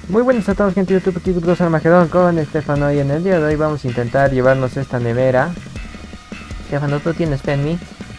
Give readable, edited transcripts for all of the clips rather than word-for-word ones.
Muy buenas a todos, gente de YouTube, aquí Gurgos Armagedón con Estefano, y en el día de hoy vamos a intentar llevarnos esta nevera. Estefano, ¿tú tienes Penny?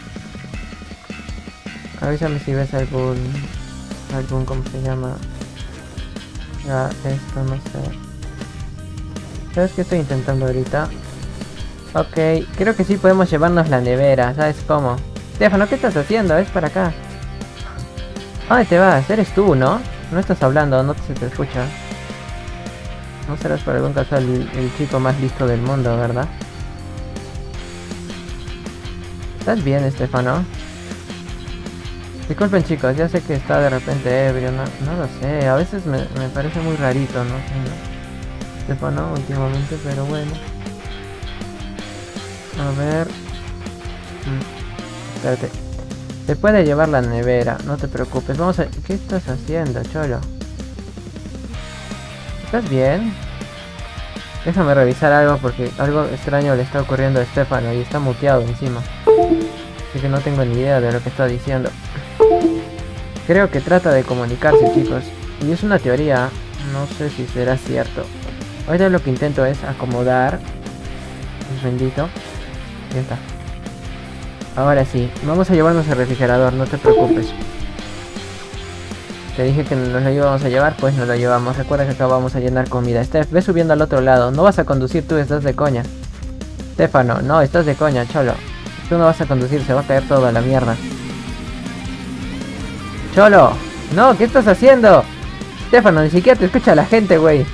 Avísame si ves algún, ¿cómo se llama? Ah, esto no sé. ¿Sabes qué estoy intentando ahorita? Ok, creo que sí podemos llevarnos la nevera, ¿sabes cómo? Estefano, ¿qué estás haciendo? Es para acá. ¿A dónde te vas? Eres tú, ¿no? No estás hablando, no se te escucha. No serás por algún caso el chico más listo del mundo, ¿verdad? ¿Estás bien, Estefano? Disculpen, chicos, ya sé que está de repente ebrio, no lo sé, a veces me parece muy rarito, ¿no? Estefano, últimamente, pero bueno. A ver... Espérate. Se puede llevar la nevera, no te preocupes. Vamos a... ¿Qué estás haciendo, cholo? ¿Estás bien? Déjame revisar algo porque algo extraño le está ocurriendo a Estefano y está muteado encima. Así que no tengo ni idea de lo que está diciendo. Creo que trata de comunicarse, chicos. Y es una teoría, no sé si será cierto. Ahorita lo que intento es acomodar. Es bendito. Ya está. Ahora sí, vamos a llevarnos el refrigerador, no te preocupes. Te dije que nos lo íbamos a llevar, pues nos lo llevamos. Recuerda que acá vamos a llenar comida. Steph, ve subiendo al otro lado. No vas a conducir tú, estás de coña. Stefano, no, estás de coña, cholo. Tú no vas a conducir, se va a caer todo a la mierda. Cholo, no, ¿qué estás haciendo? Stefano, ni siquiera te escucha la gente, güey.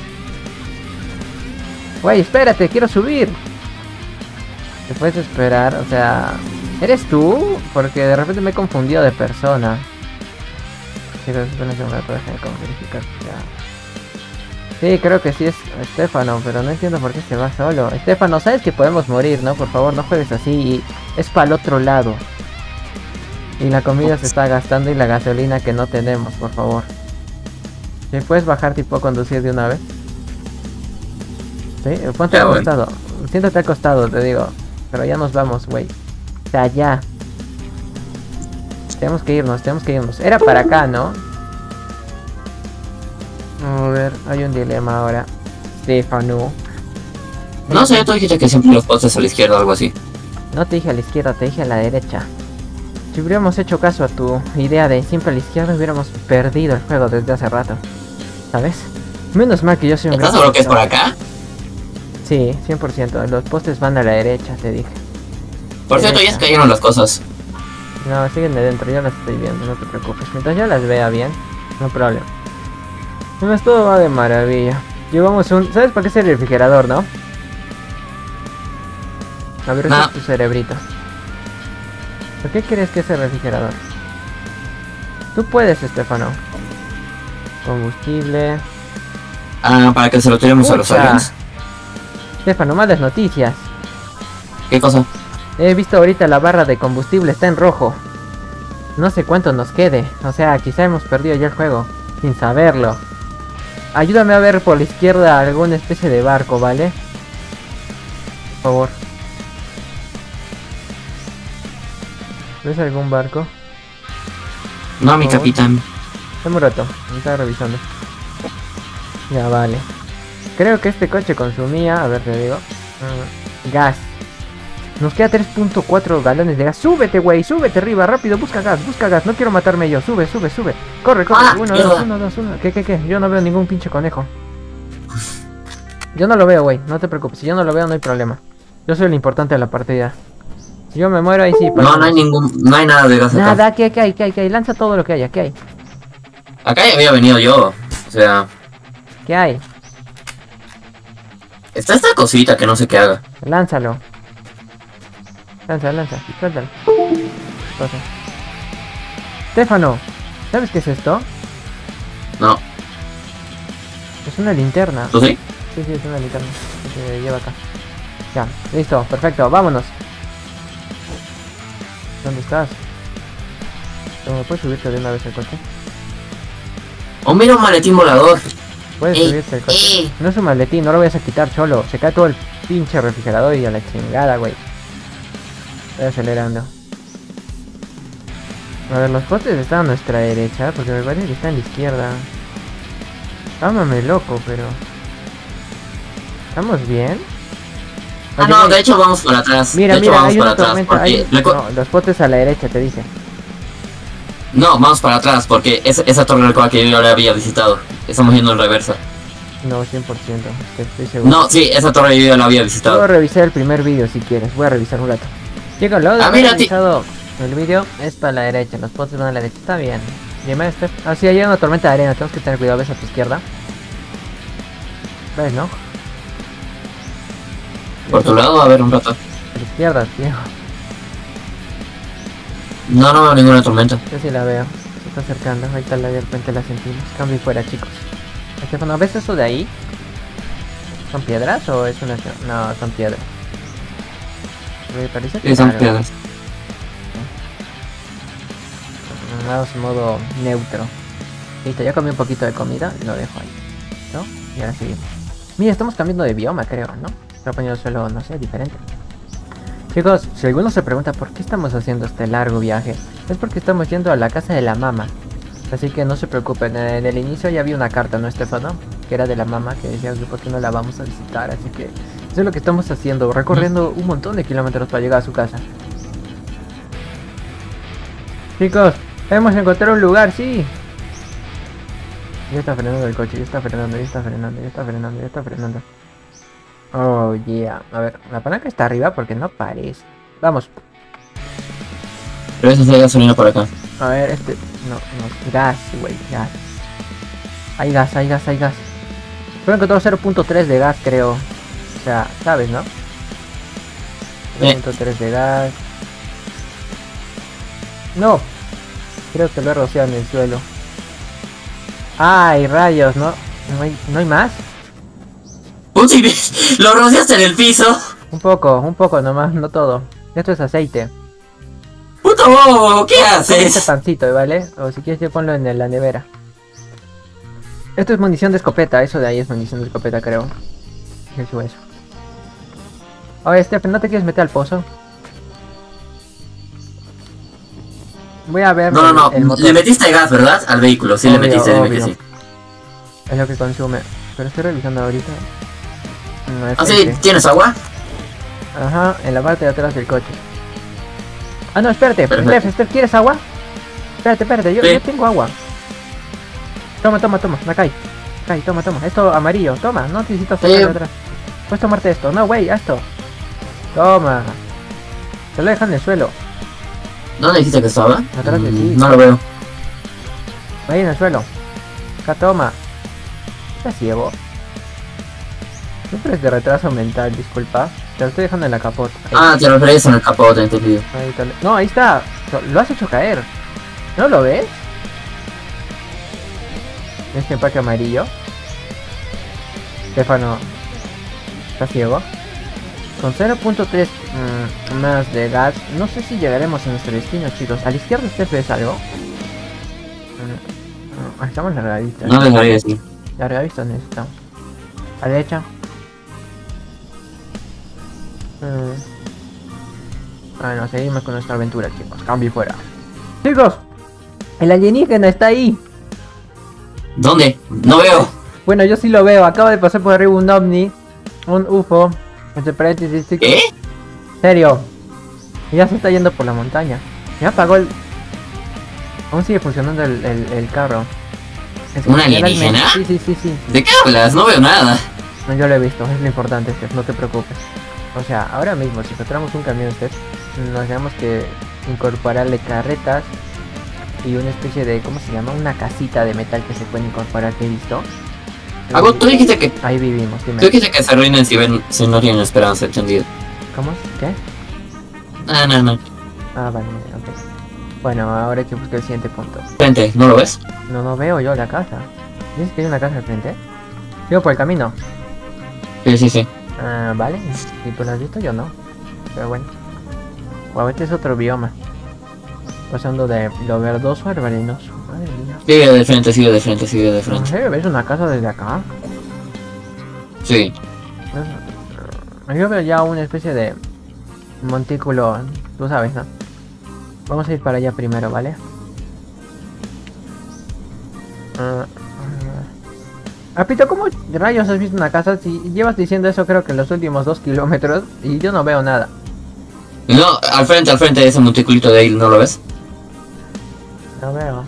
Güey, espérate, quiero subir. ¿Te puedes esperar? O sea, ¿eres tú? Porque de repente me he confundido de persona. Chicos, espérense un rato, déjenme verificar ya. Sí, creo que sí es Estefano, pero no entiendo por qué se va solo. Estefano, sabes que podemos morir, ¿no? Por favor, no juegues así. Y es para el otro lado. Y la comida se está gastando y la gasolina que no tenemos, por favor. ¿Sí? ¿Puedes bajar tipo conducir de una vez? ¿Sí? Ponte al costado. Siéntate al costado, te digo. Pero ya nos vamos, güey. O sea, ya. Tenemos que irnos. Era para acá, ¿no? A ver, hay un dilema ahora. Stefano. No sé, tú dijiste que siempre los postes a la izquierda o algo así. No te dije a la izquierda, te dije a la derecha. Si hubiéramos hecho caso a tu idea de siempre a la izquierda, hubiéramos perdido el juego desde hace rato. ¿Sabes? Menos mal que yo soy un... ¿Estás seguro que es por acá? Sí, 100%. Los postes van a la derecha, te dije. Por cierto, ya se cayeron las cosas. No, siguen de dentro, yo las estoy viendo, no te preocupes. Mientras yo las vea bien, no problema. Además, todo va de maravilla. Llevamos un... ¿Sabes para qué es el refrigerador, no? A ver, ese es tu cerebrito. ¿Por qué crees que es el refrigerador? Tú puedes, Estefano. Combustible. Ah, para que se lo tiremos a los aliens. Estefano, malas noticias. ¿Qué cosa? He visto ahorita la barra de combustible está en rojo. No sé cuánto nos quede. O sea, quizá hemos perdido ya el juego. Sin saberlo. Ayúdame a ver por la izquierda alguna especie de barco, ¿vale? Por favor. ¿Ves algún barco? No, mi capitán. Dame un rato, me estaba revisando. Ya, vale. Creo que este coche consumía, a ver, te digo, gas. Nos queda 3.4 galones de gas. ¡Súbete, güey! ¡Súbete arriba! ¡Rápido! Busca gas! No quiero matarme yo. Sube. ¡Corre! Uno, dos. ¿Qué? Yo no veo ningún pinche conejo. Yo no lo veo, güey. No te preocupes. Si yo no lo veo, no hay problema. Yo soy lo importante de la partida. Si yo me muero, ahí sí. No hay nada de gas acá. Nada, ¿qué hay? Lanza todo lo que haya. ¿Qué hay? Acá ya había venido yo. O sea... ¿Qué hay? Está esta cosita que no sé qué haga. Lánzalo. Suéltalo. Pasa. Stefano, ¿sabes qué es esto? No. Es una linterna. ¿Tú sí? Sí, es una linterna que se lleva acá. Ya, listo, perfecto, vámonos. ¿Dónde estás? ¿Me puedes subirte de una vez el coche? Oh, mira un maletín volador. Puedes subirte el coche. No es un maletín, no lo vayas a quitar, cholo. Se cae todo el pinche refrigerador y a la chingada, güey. Estoy acelerando. A ver, los postes están a nuestra derecha, porque me parece que están a la izquierda. Ámame loco, pero... ¿Estamos bien? Ah, Oye, no, de hecho vamos para atrás. mira, de hecho mira, vamos hay para una atrás. tormenta. Porque No, los potes a la derecha, te dije. No, vamos para atrás porque esa torre recuerda que yo la había visitado. Estamos yendo en reversa. No, 100%, estoy seguro. No, sí, esa torre yo ya la había Puedo visitado. revisar el primer vídeo si quieres. Voy a revisar un rato. Chicos, luego de Ah, haber mira, revisado el vídeo, es para la derecha. Los potes van a la derecha. Está bien. Dime, Steph. Ah, sí, hay una tormenta de arena. Tenemos que tener cuidado. ¿Ves a tu izquierda? ¿Ves, no? Por tu lado, a ver un rato. A la izquierda, tío. No, no veo ninguna tormenta. Yo sí la veo. Se está acercando. Ahorita de repente la sentimos. Cambio y fuera, chicos. Estefano, ¿ves eso de ahí? ¿Son piedras o es una...? No, son piedras. Me parece que Sí, son algo. piedras. Vamos en modo neutro. Listo, ya comí un poquito de comida y lo dejo ahí. ¿No? Y ahora seguimos. Mira, estamos cambiando de bioma, creo, ¿no? Estoy poniendo el suelo, no sé, diferente. Chicos, si alguno se pregunta por qué estamos haciendo este largo viaje, es porque estamos yendo a la casa de la mamá. Así que no se preocupen, en el inicio ya había una carta, ¿no, Estefano? Que era de la mamá, que decía que por qué no la vamos a visitar, así que eso es lo que estamos haciendo, recorriendo un montón de kilómetros para llegar a su casa. Chicos, hemos encontrado un lugar, sí. Ya está frenando el coche, ya está frenando, ya está frenando, ya está frenando, ya está frenando. Oh, yeah. A ver, la palanca está arriba porque no parece. Vamos. Pero eso es de gasolina por acá. A ver, no, gas, güey, gas. Hay gas, hay gas, hay gas. Solo encontrado 0.3 de gas, creo. O sea, ¿sabes, no? 0.3 de gas. No. Creo que lo he rociado en el suelo. Ay, rayos, ¿no? ¿No hay más? ¡Uy! ¡Lo rociaste en el piso! Un poco nomás, no todo. Esto es aceite. ¡Puto bobo! ¿Qué Este haces? pancito, ¿vale? O si quieres, ponlo en la nevera. Esto es munición de escopeta, eso de ahí es munición de escopeta, creo. Eso. Oye, Stephen, ¿no te quieres meter al pozo? Voy a ver No. el motor. Le metiste gas, ¿verdad? Al vehículo. Sí, Obvio, le metiste, dime que obvio. sí. Es lo que consume. Pero estoy revisando ahorita. No es Ah, sí, aceite. ¿tienes agua? Ajá, en la parte de atrás del coche. Ah, no, espérate. Perfecto. Steph, ¿quieres agua? Espérate, yo Sí. tengo agua. Toma, Nakai. Nakai, toma. Esto amarillo, toma, no necesitas sacar de atrás. Puedes tomarte esto. No, güey, esto. Toma. Te lo dejan en el suelo. ¿Dónde dijiste que estaba? Atrás de ti. No lo veo. Ahí en el suelo. Acá, toma. Estás ciego. Siempre es de retraso mental, disculpa. Te lo estoy dejando en la capota. Ahí. Ah, te referías en el capote, entendido. Ahí está. No, ahí está. Lo has hecho caer. ¿No lo ves? Este empaque amarillo. Stefano. ¿Estás ciego? Con 0.3 más de gas. No sé si llegaremos a nuestro destino, chicos. A la izquierda, ¿usted ves algo? Estamos largadistas. No dejaría decir. Largadistas necesitamos. A la derecha. Bueno, seguimos con nuestra aventura, chicos. Cambio y fuera. Chicos, el alienígena está ahí. ¿Dónde? No veo. Bueno, yo sí lo veo. Acaba de pasar por arriba un ovni. Un UFO. Entre paréntesis, chicos. ¿Qué? Serio. Y ya se está yendo por la montaña. Ya apagó el... Aún sigue funcionando el carro. Es que ¿Un generalmente- alienígena? Sí. ¿De qué hablas? No veo nada. No, yo lo he visto. Es lo importante, Steph. No te preocupes. O sea, ahora mismo, si encontramos un camión, Steph, nos tenemos que incorporarle carretas y una especie de... ¿Cómo se llama? Una casita de metal que se puede incorporar que he visto. Algo, tú dijiste que Ahí vivimos, dime. se arruinen si no tienen esperanza, entendido. ¿Cómo? ¿Qué? No. Ah, vale, ok. Bueno, ahora hay que buscar el siguiente punto. Frente, ¿no lo ves? No veo yo la casa. ¿Dices que hay una casa al frente? Sigo por el camino. Sí. Ah, vale. Si tú lo has visto, yo no. Pero bueno. Wow, este es otro bioma. Pasando de lo verdoso al venenoso. Madre mía. Sigue de frente. ¿En serio ves una casa desde acá? Sí. Yo veo ya una especie de montículo. Tú sabes, ¿no? Vamos a ir para allá primero, ¿vale? Apito, ¿cómo rayos has visto una casa? Si llevas diciendo eso creo que en los últimos 2 kilómetros y yo no veo nada. No, al frente de ese monticulito de ahí, ¿no lo ves? No veo.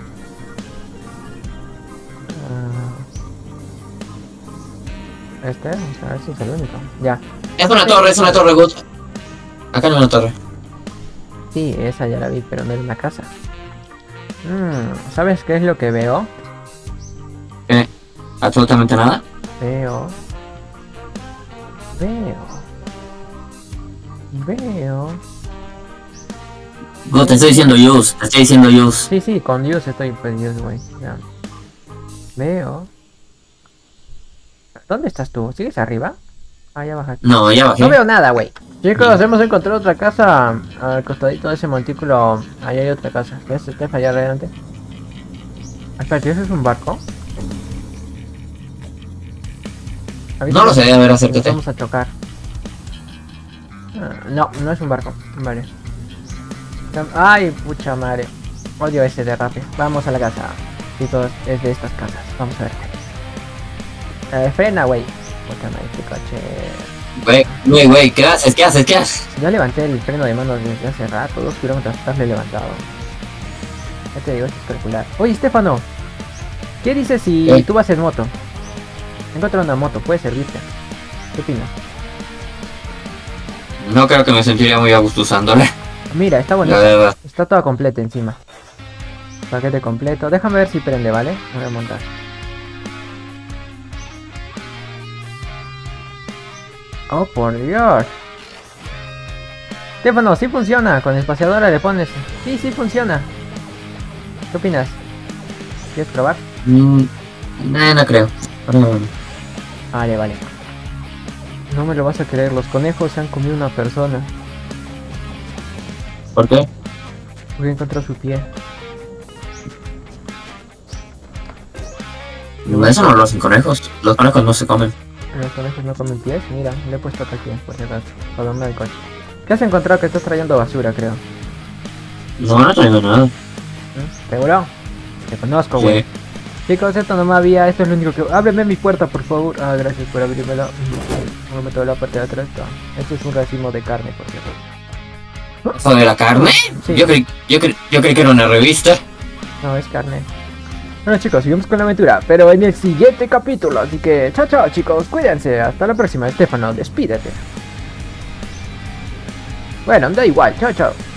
Vamos a ver si es el único. Ya. Es una torre, Good. Acá no hay una torre. Sí, esa ya la vi, pero no era una casa. ¿Sabes qué es lo que veo? Absolutamente nada. Veo. Good, te estoy diciendo use. Sí, con Dios estoy pues Dios, güey. Ya. Veo. ¿Dónde estás tú? ¿Sigues arriba? Ah, ya bajaste. No, ya bajé. No veo nada, güey. Chicos, hemos encontrado otra casa al costadito de ese montículo. Ahí hay otra casa. ¿Ves? Está allá adelante. Espérate, ¿eso es un barco? No lo sé, a ver, acércate. Vamos a chocar. No, no es un barco. Vale. Ay, pucha madre. Odio ese derrape. Vamos a la casa. Chicos, es de estas casas. Vamos a ver. Frena, güey. Puta madre, este coche. Güey, ¿qué haces? Ya levanté el freno de mano desde hace rato. 2 kilómetros tarde levantado. Ya te digo, esto es calcular. Oye, Estefano. ¿Qué dices si tú vas en moto? Encuentro una moto, puede servirte. ¿Qué opinas? No creo que me sentiría muy a gusto usándola. Mira, está bonita. La verdad. Está toda completa encima. Paquete completo. Déjame ver si prende, ¿vale? Me voy a montar. Oh, por Dios. Estefano, sí funciona. Con espaciadora le pones. Sí funciona. ¿Qué opinas? ¿Quieres probar? No creo. Vale. No me lo vas a creer. Los conejos se han comido una persona. ¿Por qué? Porque encontró su pie. Eso no lo hacen conejos. Los conejos no se comen. Los conejos no comen pies. Mira, le he puesto acá aquí, por si acaso. Para dormir el coche. ¿Qué has encontrado? Que estás trayendo basura, creo. No traigo nada. ¿Seguro? Te conozco, güey. Sí. Chicos, esto no me había. Esto es lo único que. Ábreme mi puerta, por favor. Ah, gracias por abrirmela. No me toca la parte de atrás. Esto es un racimo de carne, por cierto. ¿Eso de la carne? Sí. Yo creí que era una revista. No, es carne. Bueno, chicos, seguimos con la aventura, pero en el siguiente capítulo. Así que, chao, chicos, cuídense. Hasta la próxima. Estefano, despídete. Bueno, da igual. Chao.